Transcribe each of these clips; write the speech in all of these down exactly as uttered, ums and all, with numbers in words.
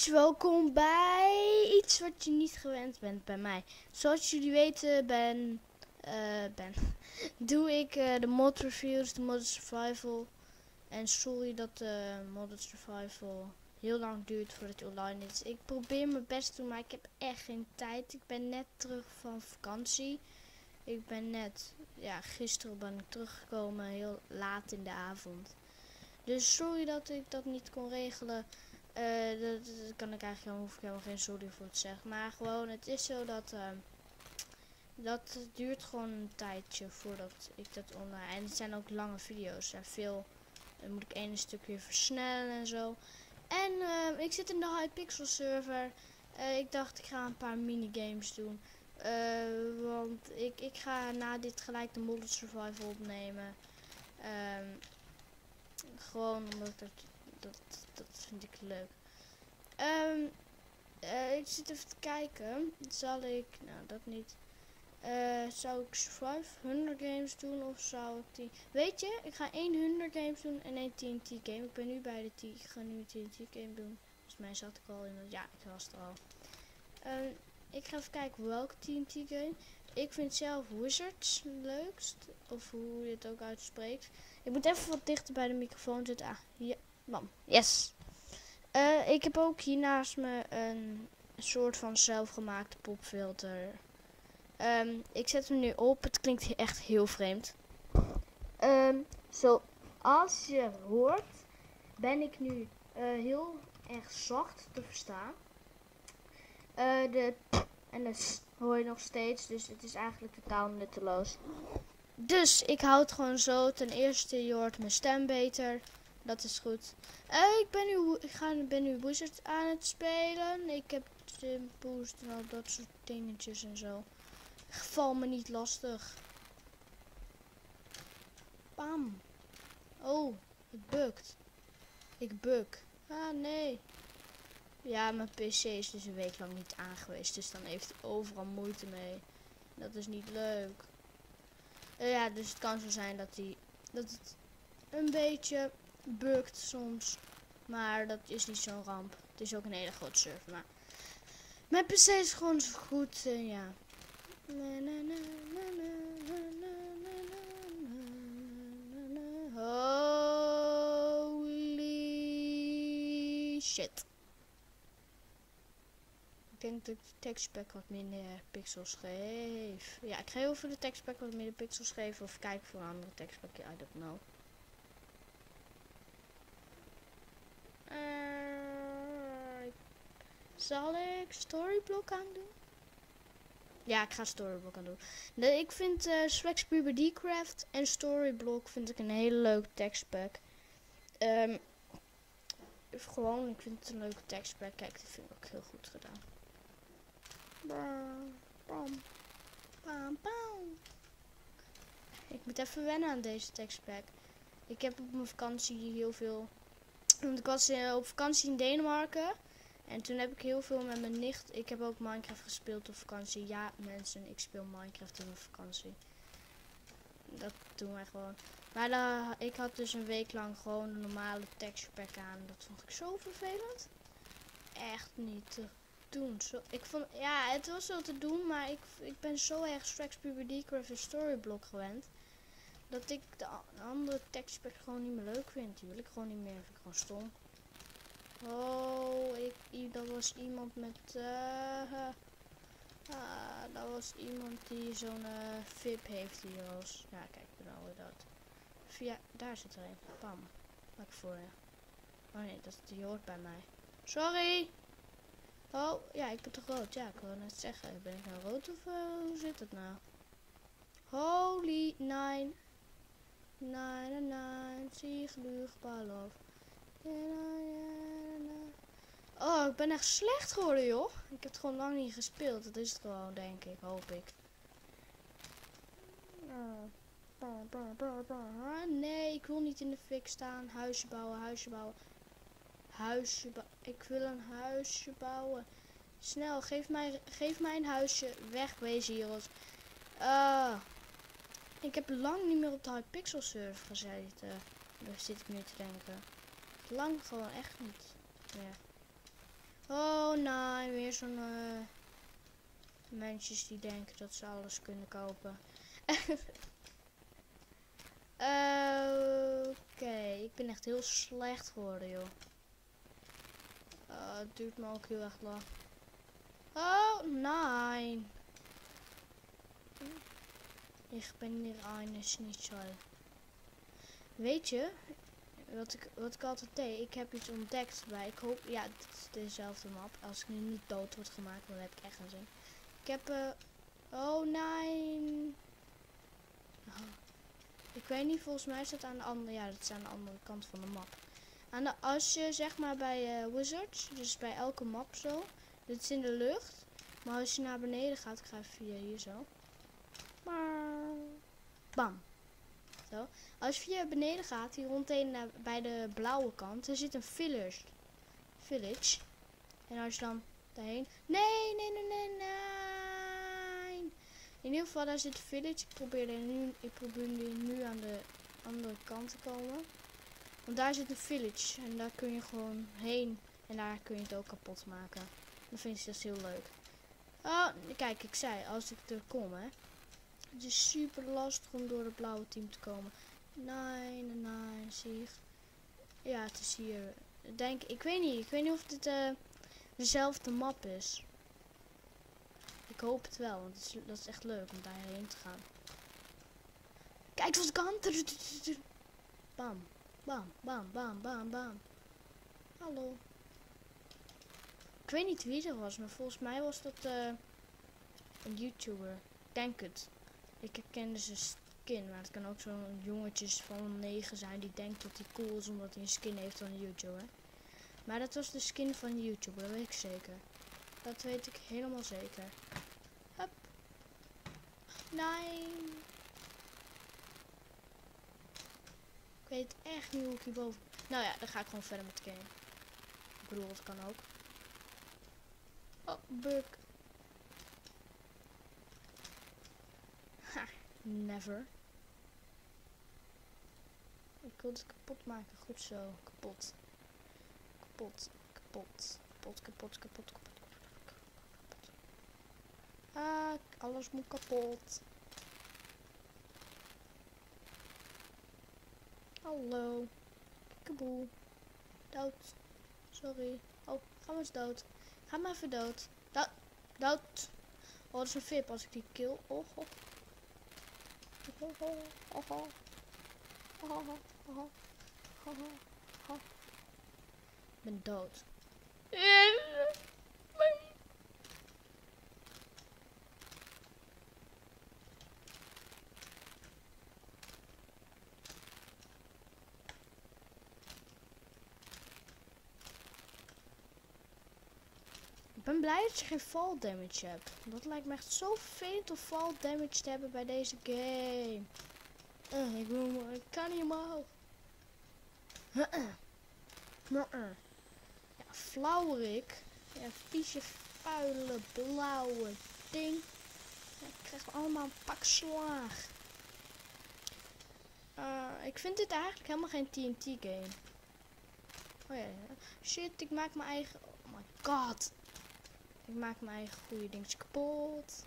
Yes, welkom bij iets wat je niet gewend bent bij mij. Zoals jullie weten ben, uh, ben doe ik uh, de mod reviews, de mod survival. En sorry dat de mod survival heel lang duurt voordat het online is. Ik probeer mijn best te doen, maar ik heb echt geen tijd. Ik ben net terug van vakantie. Ik ben net, ja, gisteren ben ik teruggekomen, heel laat in de avond. Dus sorry dat ik dat niet kon regelen. Uh, dat, dat kan ik eigenlijk, hoef ik helemaal geen sorry voor te zeggen. Maar gewoon, het is zo dat, uh, dat het duurt gewoon een tijdje voordat ik dat online... En het zijn ook lange video's. Er veel, dan moet ik één stuk weer versnellen en zo. En uh, ik zit in de Hypixel server. Uh, ik dacht, ik ga een paar minigames doen. Uh, want ik, ik ga na dit gelijk de Modded Survival opnemen. Um, gewoon omdat ik dat, dat, dat vind ik leuk. Um, uh, ik zit even te kijken. Zal ik, nou dat niet. Uh, zou ik Survive Hunger Games doen of zou ik die... Weet je, ik ga één Hunger Games doen en één T N T game. Ik ben nu bij de T... Ik ga nu een T N T game doen. Volgens mij zat ik al in het... Ja, ik was er al. Uh, ik ga even kijken welke T N T game. Ik vind zelf Wizards het leukst. Of hoe je het ook uitspreekt. Ik moet even wat dichter bij de microfoon zitten. Ah, hier. Bam. Yes. Uh, ik heb ook hier naast me een soort van zelfgemaakte popfilter. Um, ik zet hem nu op. Het klinkt echt heel vreemd. Um, zoals je hoort ben ik nu uh, heel erg zacht te verstaan. Uh, de en dat hoor je nog steeds. Dus het is eigenlijk totaal nutteloos. Dus ik hou het gewoon zo. Ten eerste, je hoort mijn stem beter. Dat is goed. Uh, ik ben nu, ik ga, ben nu Wizard aan het spelen. Ik heb de boost en al dat soort dingetjes en zo. Val me niet lastig. Bam. Oh, het bukt. Ik bug. Ah, nee. Ja, mijn P C is dus een week lang niet aangeweest. Dus dan heeft hij overal moeite mee. Dat is niet leuk. Uh, ja, dus het kan zo zijn dat, hij, dat het een beetje bugt soms. Maar dat is niet zo'n ramp. Het is ook een hele grote server. Maar mijn P C is gewoon zo goed. Uh, ja. Holy shit. Ik denk dat ik de textpack wat minder pixels geef. Ja, ik ga heel veel de textpack wat minder pixels geven. Of kijk voor een andere textpack. I don't know. Uh, zal ik storyblock aan doen? Ja, ik ga storyblock aan doen. De, ik vind uh, Swag Pubertycraft en storyblock vind ik een hele leuke textpack. Um, gewoon, ik vind het een leuke textpack. Kijk, dat vind ik ook heel goed gedaan. Bam, bam, bam, bam. Ik moet even wennen aan deze textpack. Ik heb op mijn vakantie heel veel... Want ik was uh, op vakantie in Denemarken. En toen heb ik heel veel met mijn nicht... Ik heb ook Minecraft gespeeld op vakantie. Ja, mensen, ik speel Minecraft in mijn vakantie. Dat doen wij gewoon. Maar uh, ik had dus een week lang gewoon een normale texturepack aan. Dat vond ik zo vervelend. Echt niet te doen. Zo, ik vond, ja, het was wel te doen, maar ik, ik ben zo erg Strax Pubertycraft en Storyblock gewend. Dat ik de andere textpack gewoon niet meer leuk vind. Die wil ik gewoon niet meer. Vind ik gewoon stom. Oh, ik, dat was iemand met... Uh, uh, ah, dat was iemand die zo'n uh, V I P heeft hier als... Ja, kijk, ik ben alweer dat. Via, daar zit er een. Pam. Maak voor je. Oh nee, dat, die hoort bij mij. Sorry! Oh, ja, ik ben toch rood. Ja, ik wil net zeggen. Ben ik nou rood of uh, hoe zit het nou? Holy nine. Nine, nine, zie luchtballon. Oh, ik ben echt slecht geworden, joh. Ik heb het gewoon lang niet gespeeld. Dat is het gewoon, denk ik. Hoop ik. Nee, ik wil niet in de fik staan. Huisje bouwen, huisje bouwen. Huisje bouwen. Ik wil een huisje bouwen. Snel, geef mij, geef mij een huisje. Wegwezen, heroes. Uh, ik heb lang niet meer op de Hypixel server gezeten. Daar zit ik nu te denken. Lang gewoon echt niet meer. Oh nee, weer zo'n uh, mensen die denken dat ze alles kunnen kopen. uh, Oké, okay. Ik ben echt heel slecht geworden, joh. Uh, het duurt me ook heel erg lang. Oh nee. Ik ben hier een schnitzel. Weet je, wat ik, wat ik altijd deed, ik heb iets ontdekt bij, ik hoop, ja, het is dezelfde map. Als ik nu niet dood word gemaakt, dan heb ik echt geen zin. Ik heb, uh, oh nee. Oh. Ik weet niet, volgens mij is dat aan de andere, ja, dat is aan de andere kant van de map. Aan de, als je zeg maar bij uh, Wizards, dus bij elke map zo, dit is in de lucht. Maar als je naar beneden gaat, ik ga even via hier zo. Maar, bam. Zo. Als je via beneden gaat, hier rondheen naar, bij de blauwe kant, er zit een village. Village. En als je dan daarheen... Nee, nee, nee, nee, nee. In ieder geval, daar zit een village. Ik probeer, er nu, ik probeer nu aan de andere kant te komen. Want daar zit een village. En daar kun je gewoon heen. En daar kun je het ook kapot maken. Dan vind je dat heel leuk. Oh, kijk, ik zei, als ik er kom, hè. Het is super lastig om door het blauwe team te komen. Nee, nee, nee, zie je. Ja, het is hier. Denk, ik weet niet, ik weet niet of dit uh, dezelfde map is. Ik hoop het wel, want het is, dat is echt leuk om daarheen te gaan. Kijk wat ik kan. Bam, bam, bam, bam, bam, bam. Hallo. Ik weet niet wie dat was, maar volgens mij was dat uh, een YouTuber. Ik denk het. Ik herkende zijn skin, maar het kan ook zo'n jongetjes van negen zijn die denkt dat hij cool is omdat hij een skin heeft van een YouTuber. Maar dat was de skin van de YouTuber, dat weet ik zeker. Dat weet ik helemaal zeker. Hup. Nee. Ik weet echt niet hoe ik hierboven... Nou ja, dan ga ik gewoon verder met de game. Ik bedoel, dat kan ook. Oh, bug. Ha, never. Ik wil het kapot maken. Goed zo. Kapot. Kapot. Kapot. Kapot, kapot, kapot, kapot, kapot, kapot. Ah, alles moet kapot. Hallo. Kikkaboe. Dood. Sorry. Oh, ga maar eens dood. Ga maar even dood. Dood. Dood. Oh, dat is een vip als ik die kill. Oh, oh. Oh, oh, oh, oh. Oh, oh, oh, oh, oh. Ik ben dood. Ik ben blij dat je geen fall damage hebt. Dat lijkt me echt zo vervelend om fall damage te hebben bij deze game. Uh, ik, wil, ik kan niet omhoog. Uh -uh. Uh -uh. Ja, flauwerik. Ja, vieze, vuile, blauwe ding. Ja, ik krijg allemaal een pak slaag. Uh, ik vind dit eigenlijk helemaal geen T N T game. Oh ja, shit, ik maak mijn eigen... Oh my god. Ik maak mijn eigen goede dingetje kapot.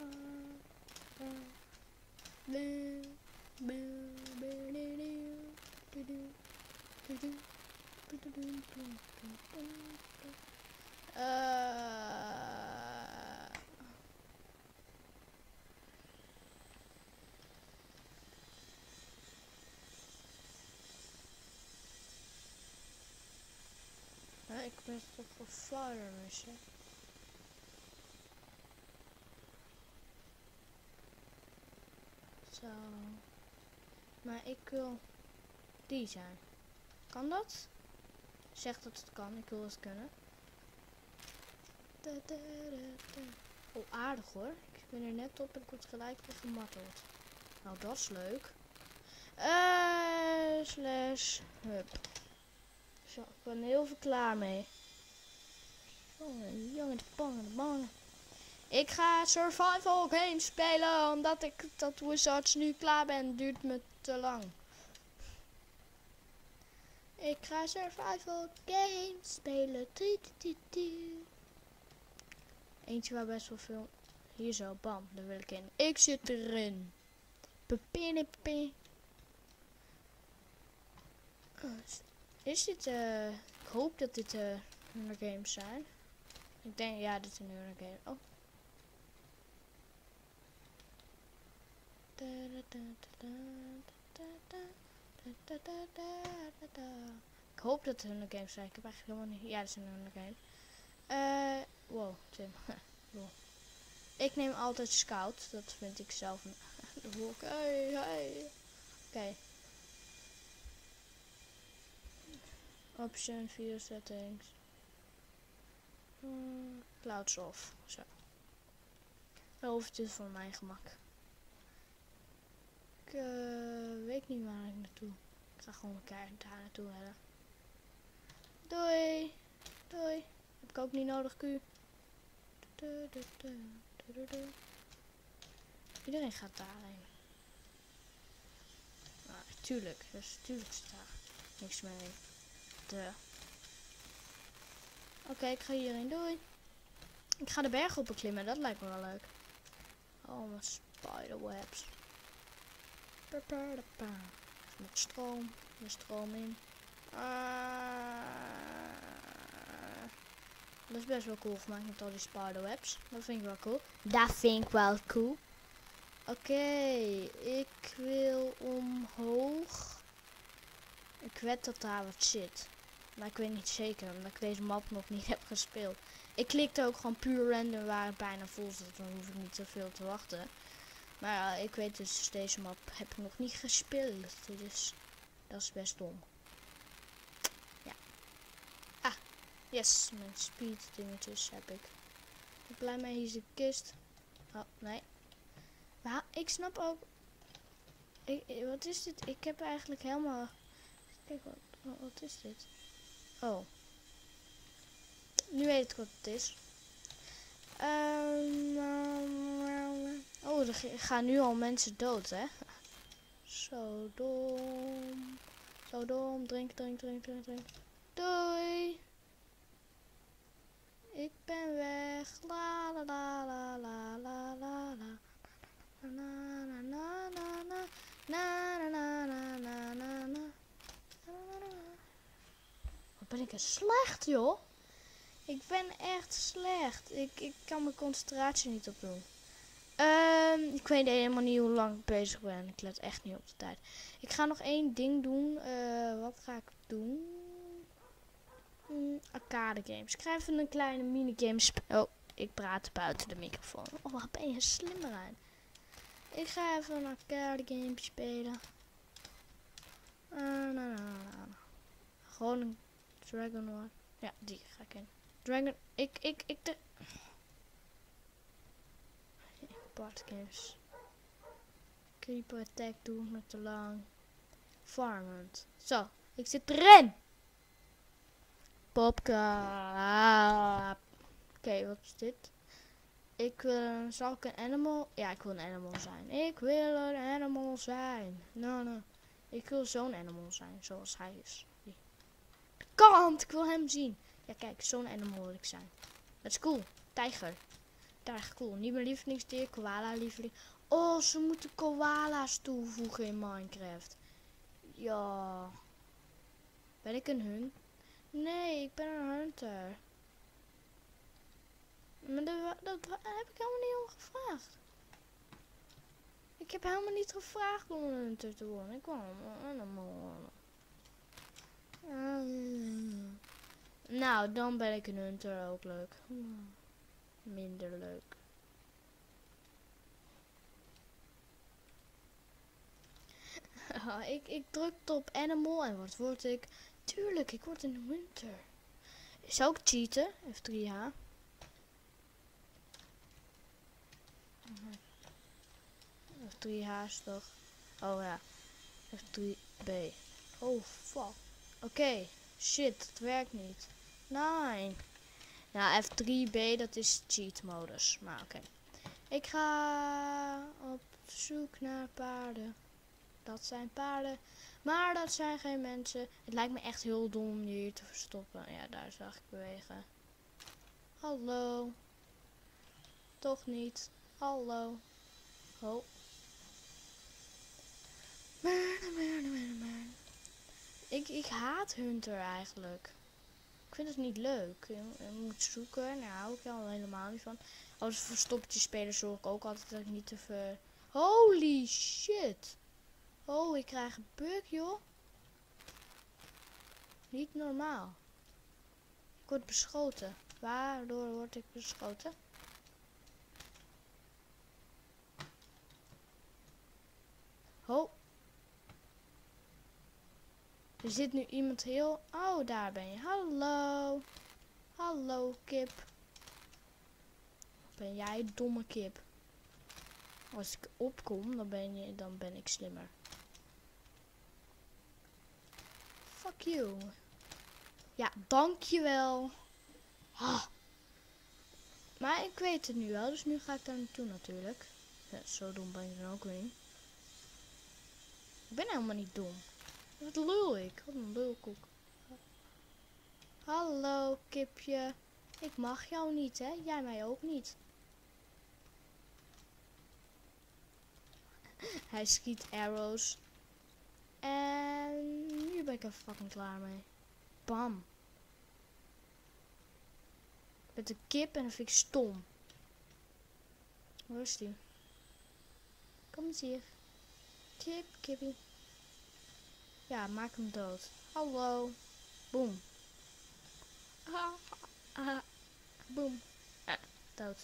Uh, ik ben toch voor fire mission. Zo. Maar ik wil die zijn. Kan dat? Zeg dat het kan. Ik wil het kunnen. Da, da, da, da. Oh, aardig hoor. Ik ben er net op en ik word gelijk weer gemarteld. Nou, dat is leuk. Uh, slash hup. Zo, ik ben er heel veel klaar mee. Jongen, jongen, de bangen, de bangen. Ik ga survival games spelen, omdat ik dat Wizards nu klaar ben. Duurt me te lang. Ik ga survival games spelen. Eentje waar best wel veel. Hier zo, bam, daar wil ik in. Ik zit erin. Pepinepin. Is dit, eh. ik hoop dat dit, eh. Hunger games zijn. Ik denk, ja, dit is een Hunger game. Oh. Ik hoop dat het Hunger games zijn. Ik heb eigenlijk helemaal niet. Ja, dat is een Hunger game. Eh. wow, Tim. Wow. Ik neem altijd scout. Dat vind ik zelf een. Oké, hey, hey. Oké. Okay. Option, video settings. Hmm, clouds off. Zo. Dan hoeft het voor mijn gemak. Ik uh, weet niet waar ik naartoe. Ik ga gewoon elkaar daar naartoe redden. Doei. Doei. Heb ik ook niet nodig, Q. Iedereen gaat daarheen. Nou, tuurlijk. Dus tuurlijk is daar niks mee. De. Oké, okay, ik ga hierheen. Doei. Ik ga de berg op beklimmen. Dat lijkt me wel leuk. Oh, mijn spiderwebs. Met stroom. De stroom in. Uh, dat is best wel cool gemaakt met al die spiderwebs. Dat vind ik wel cool. Dat vind ik wel cool. Oké, okay, ik wil omhoog. Ik weet dat daar wat zit. Maar ik weet niet zeker, omdat ik deze map nog niet heb gespeeld. Ik klikte ook gewoon puur random waar het bijna vol zit. Dan hoef ik niet te veel te wachten. Maar uh, ik weet dus, deze map heb ik nog niet gespeeld. Dus dat is best dom. Ja. Ah, yes. Mijn speed dingetjes heb ik. Ik blij mee, hier is de kist. Oh, nee. Maar ik snap ook. Ik, wat is dit? Ik heb eigenlijk helemaal. Kijk, wat, wat is dit? Oh. Nu weet ik wat het is. Um, um, oh, er gaan nu al mensen dood, hè? Zo dom. Zo dom. Drink, drink, drink, drink, drink. Doei. Ik ben weg. La la la la la la la la. Na na na na na. Na na na na na na na. Wat ben ik er slecht, joh. Ik ben echt slecht. Ik, ik kan mijn concentratie niet op doen. Um, ik weet helemaal niet hoe lang ik bezig ben. Ik let echt niet op de tijd. Ik ga nog één ding doen. Uh, wat ga ik doen? Mm, arcade games. Ik ga even een kleine minigame spelen. Oh, ik praat buiten de microfoon. Oh, wat ben je slimmer aan. Ik ga even een arcade game spelen. Uh, na, na, na, na. Gewoon een Dragon War. Ja, die ga ik in. Dragon, ik, ik, ik, de... Bart games. Creeper attack doen met te lang. Farmhunt. Zo, ik zit erin! Popka. Oké, okay, wat is dit? Ik wil, zal ik een animal? Ja, ik wil een animal zijn. Ik wil een animal zijn. No, no. Ik wil zo'n animal zijn, zoals hij is. Die. De kant, ik wil hem zien. Ja, kijk, zo'n animal wil ik zijn. Dat is cool. Tijger. Tijger, cool. Niet mijn lievelingsdier, koala lieveling. Oh, ze moeten koala's toevoegen in Minecraft. Ja. Ben ik een hun? Nee, ik ben een hunter. Maar dat, dat, dat heb ik helemaal niet om gevraagd. Ik heb helemaal niet gevraagd om een hunter te worden. Ik wou een animal worden. Nou, dan ben ik een hunter ook leuk. Minder leuk. ik, ik druk op animal en wat word ik? Tuurlijk, ik word een hunter. Zou ik cheaten? F drie H. F drie H is toch? Oh ja. F drie B. Oh fuck. Oké. Okay. Shit, het werkt niet. Nee. Nou, F drie B dat is cheat modus. Maar oké. Okay. Ik ga op zoek naar paarden. Dat zijn paarden. Maar dat zijn geen mensen. Het lijkt me echt heel dom om je hier te verstoppen. Ja, daar zag ik bewegen. Hallo. Toch niet. Hallo. Oh. Ik, ik haat Hunter eigenlijk. Ik vind het niet leuk. Je, je moet zoeken. Daar hou ik al helemaal niet van. Als verstoppertje spelen zorg ik ook altijd dat ik niet te ver... Holy shit. Oh, ik krijg een bug, joh. Niet normaal. Ik word beschoten. Waardoor word ik beschoten? Oh. Er zit nu iemand heel... Oh, daar ben je. Hallo. Hallo, kip. Ben jij domme kip? Als ik opkom, dan ben, je, dan ben ik slimmer. Fuck you. Ja, dankjewel. Ah. Maar ik weet het nu wel, dus nu ga ik daar naartoe natuurlijk. Ja, zo dom ben ik dan ook weer niet. Ik ben helemaal niet dom. Wat lul ik? Wat een lulkoek. Hallo, kipje. Ik mag jou niet, hè? Jij mij ook niet. Hij schiet arrows. En nu ben ik er fucking klaar mee. Bam. Met de kip en dan vind ik stom. Waar is die? Kom eens hier. Kip, kippie. Ja, maak hem dood. Hallo. Boom. Ah, ah, boom. Ah, dood.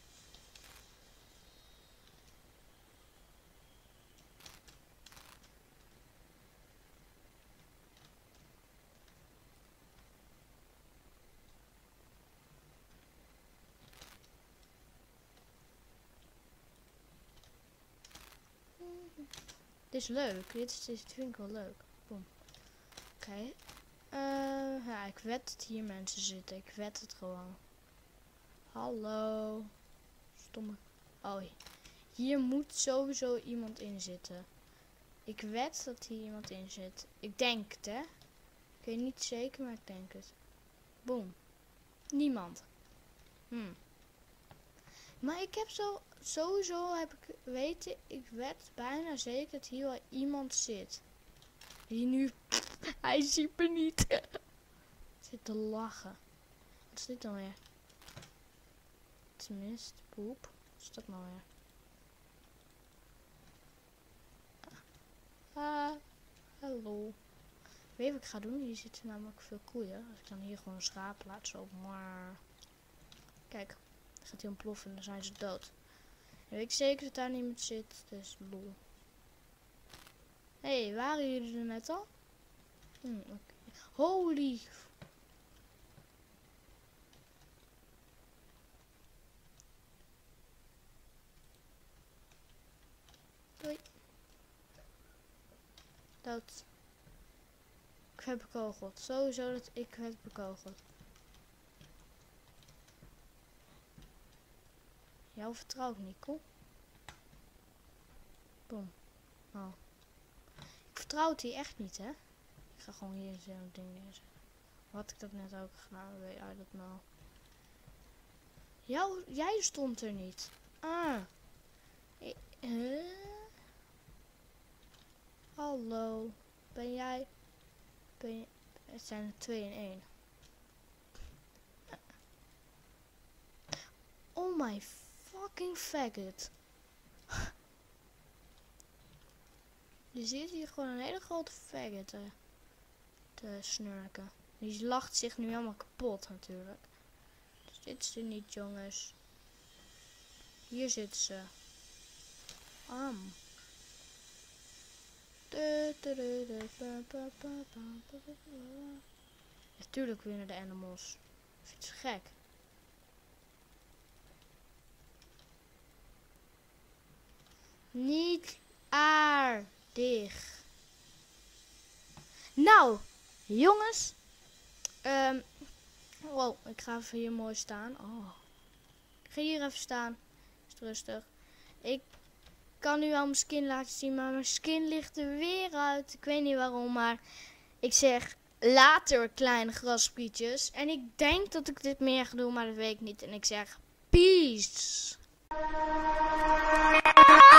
Dit is leuk. Dit, is, dit vind ik wel leuk. Boom. Oké. Okay. Uh, ja, ik wed dat hier mensen zitten. Ik wed het gewoon. Hallo. Stomme. Oh, hier moet sowieso iemand in zitten. Ik wed dat hier iemand in zit. Ik denk het, hè. Ik weet niet zeker, maar ik denk het. Boom. Niemand. Hm. Maar ik heb zo... Sowieso heb ik weten... Ik weet bijna zeker dat hier wel iemand zit. Die nu... Hij ziet me niet. Zit te lachen. Wat is dit dan weer? Tenminste, poep. Wat is dat nou weer? Ah, hallo. Weet je wat ik ga doen? Hier zitten namelijk veel koeien. Als ik dan hier gewoon een schaap laat zo. Maar... Kijk, dan gaat hij ontploffen en dan zijn ze dood. En weet ik zeker dat daar niemand zit. Dus lol. Hé, hey, waren jullie er net al? Hm, okay. Holy... Doei. Dood. Ik heb bekogeld. Sowieso dat ik werd bekogeld. Jou vertrouw ik niet, kom. Boom. Oh. Ik vertrouw het hier echt niet, hè. Ik ga gewoon hier zo'n ding neerzetten. Had ik dat net ook gedaan? Weet I don't know. Jou, jij stond er niet. Ah. Ik, huh? Hallo. Ben jij... Ben je, het zijn er twee in één. Oh my fucking faggot. Je ziet hier gewoon een hele grote faggot te, te snurken. Die lacht zich nu helemaal kapot natuurlijk. Dus dit is er niet, jongens. Hier zitten ze. Am. Natuurlijk winnen de animals. Ik vind het gek. Niet aardig. Nou, jongens. Um, wow, ik ga even hier mooi staan. Oh. Ik ga hier even staan. Is het rustig. Ik kan nu al mijn skin laten zien, maar mijn skin ligt er weer uit. Ik weet niet waarom, maar ik zeg later kleine grasprietjes. En ik denk dat ik dit meer ga doen, maar dat weet ik niet. En ik zeg peace.